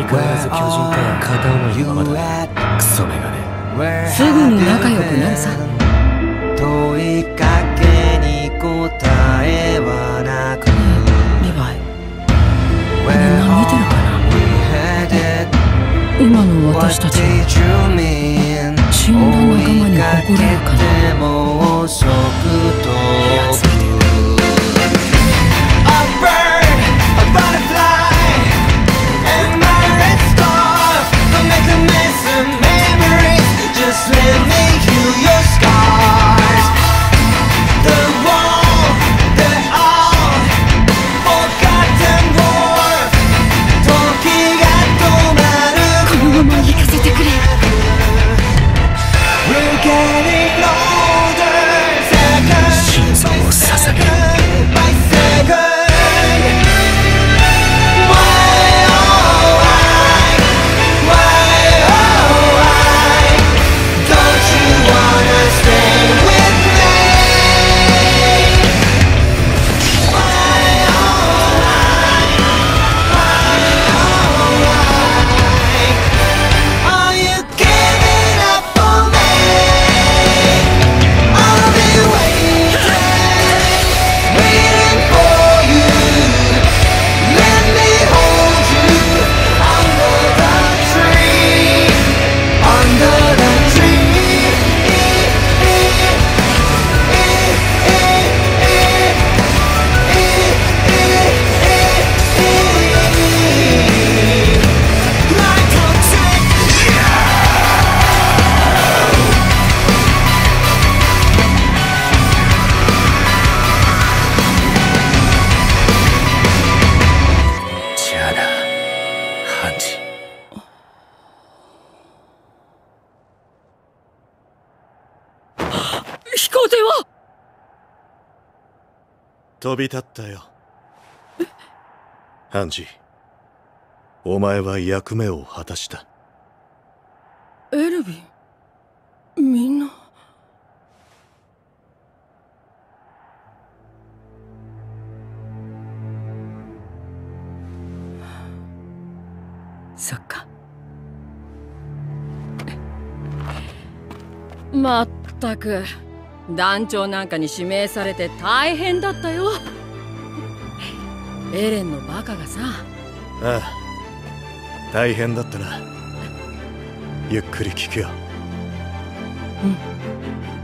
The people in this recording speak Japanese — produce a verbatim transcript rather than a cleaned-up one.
変わらず巨人とは片思いのままだ。クソメガネ。 すぐに仲良くなるさ。 問いかけに答えはなく、 リヴァイ、みんな見てるかな。今の私たち死んだ仲間に誇れるかな。やつ見てる。 飛行艇は飛び立ったよ。ハンジ、お前は役目を果たした。 エルヴィン、みんな。 そっか。 まったく団長なんかに指名されて大変だったよ。エレンのバカがさ。 ああ、大変だったな。ゆっくり聞くよ。 うん。